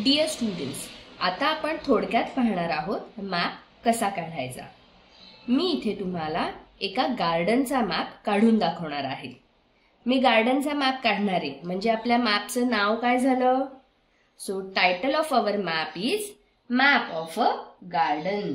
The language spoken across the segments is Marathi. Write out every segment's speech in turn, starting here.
डिअर स्टुडंट्स, आता आपण थोडक्यात पाहणार आहोत मॅप कसा काढायचा। मी इथे तुम्हाला एका गार्डनचा मॅप काढून दाखवणार आहे। मी गार्डनचा मॅप काढणार आहे म्हणजे आपल्या मॅपचं नाव काय झालं? So title of our map is map of a garden.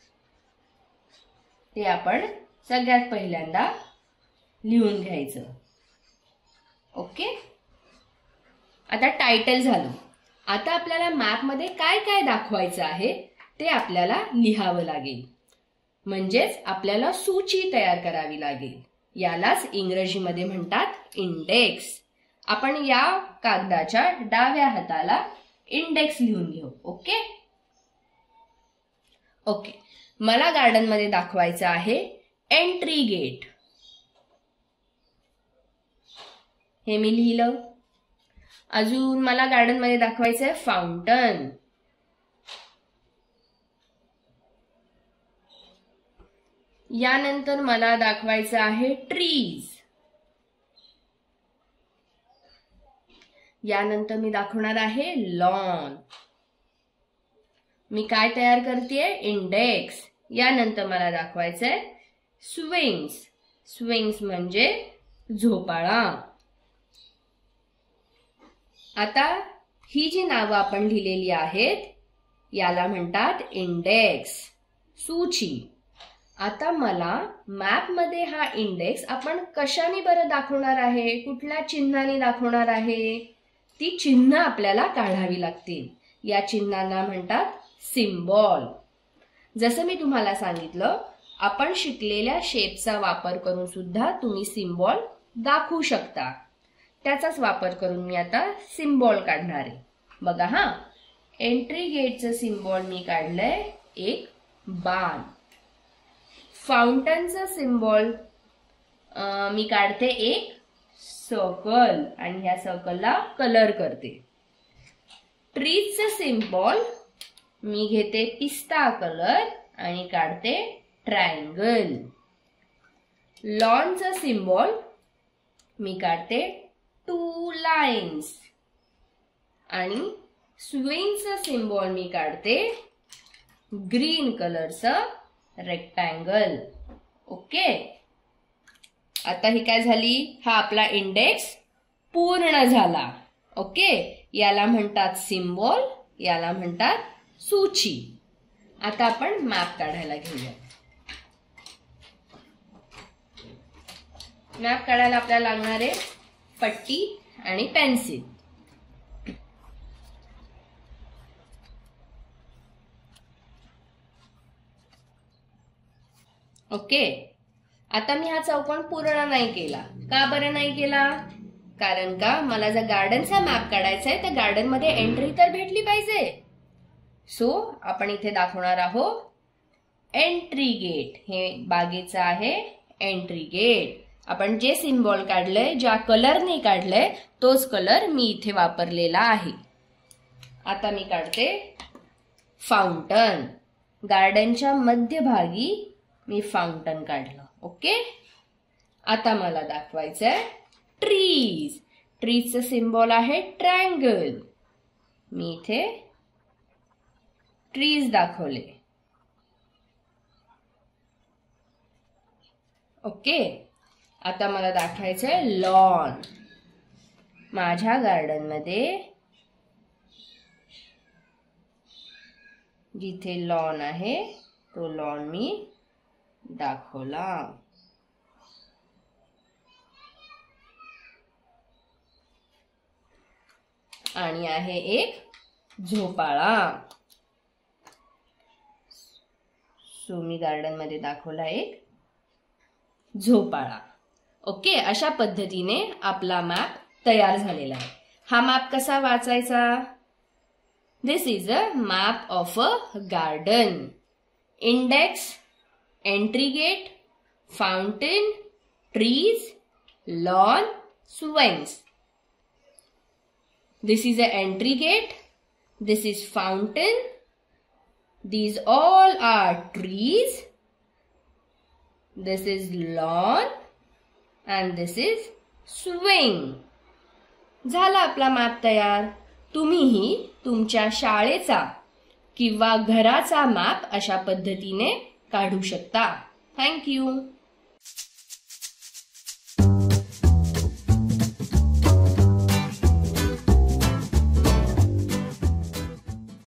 ते आपण सगळ्यात पहिल्यांदा लिहून घ्यायचं। ओके, आता टायटल झालं। आता आपल्याला मॅप मध्ये काय काय दाखवायचं आहे ते आपल्याला लिहावं लागेल, म्हणजेच आपल्याला सूची तयार करावी लागेल। यालाच इंग्रजीमध्ये म्हणतात इंडेक्स। आपण या कागदाच्या डाव्या हाताला इंडेक्स लिहून घेऊ। ओके ओके, मला गार्डन मध्ये दाखवायचं आहे एंट्री गेट। हे मी लिहिलं। अजून मला गार्डन मध्ये दाखवायचं आहे फाउंटन। यानंतर मला दाखवायचं आहे ट्रीज। यानंतर मी दाखवणार आहे लॉन। मी काय तयार करतेय? इंडेक्स। यानंतर मला दाखवायचं आहे स्विंग्स। स्विंग्स म्हणजे झोपाळा। आता ही जी नावं आपण लिहिलेली आहेत याला म्हणतात इंडेक्स, सूची। आता मला मॅप मध्ये हा इंडेक्स आपण कशाने बरं दाखवणार आहे? कुठल्या चिन्हाने दाखवणार आहे? ती चिन्ह आपल्याला काढावी लागतील। या चिन्हांना म्हणतात सिम्बॉल। जसं मी तुम्हाला सांगितलं, आपण शिकलेल्या शेपचा वापर करून सुद्धा तुम्ही सिम्बॉल दाखवू शकता। त्याचाच वापर करून मी आता सिम्बॉल काढणार आहे। बघा हा, एंट्री गेटचं सिम्बॉल मी काढलंय एक बाण। फाउंटनचं सिम्बॉल मी काढते एक सर्कल आणि ह्या सर्कलला कलर करते। ट्रीजचं सिम्बॉल मी घेते पिस्ता कलर आणि काढते ट्रायंगल। लॉनचं सिम्बॉल मी काढते 2 लाइन्स आणि स्विंगचं सिम्बॉल मी काढते ग्रीन कलरचं रेक्टँगल। ओके, आता ही काय झाली? हा आपला इंडेक्स पूर्ण झाला। ओके, याला म्हणतात सिम्बॉल, याला म्हणतात सूची। आता आपण मॅप काढायला घेऊया। मॅप काढायला आपल्याला लागणार आहे पट्टी आणि पेन्सिल। ओके, आता मी हा चौकोन पूर्ण नाही केला। का बरं नाही केला? कारण का मला जर गार्डनचा मॅप काढायचा आहे तर गार्डन मध्ये एंट्री तर भेटली पाहिजे। सो आपण इथे दाखवणार आहोत एंट्री गेट। हे बागेचं आहे एंट्री गेट। आपण जे सिम्बॉल काढलंय, ज्या कलरने काढलंय तोच कलर मी इथे वापरलेला आहे। आता मी काढते फाउंटन। गार्डनच्या मध्यभागी मी फाउंटन काढलं। ओके, आता मला दाखवायचंय ट्रीज। ट्रीजचं सिम्बॉल आहे ट्रायंगल। मी इथे ट्रीज दाखवले। ओके, आता मला दाखवायचंय लॉन। माझ्या गार्डन मध्ये जिथे लॉन आहे तो लॉन मी दाखवला। आणि आहे एक झोपाळा। सो मी गार्डन मध्ये दाखवला एक झोपाळा। ओके, अशा पद्धतीने आपला मॅप तयार झालेला आहे। हा मॅप कसा वाचायचा? This is a map of a garden. Index, entry gate, fountain, trees, lawn, swings. This is an entry gate. This is fountain. These all are trees. This is lawn and this is swing. झाला आपला मॅप तयार। तुम्हीही तुमच्या शाळेचा किंवा घराचा मॅप अशा पद्धतीने काढू शकता. थँक्यू.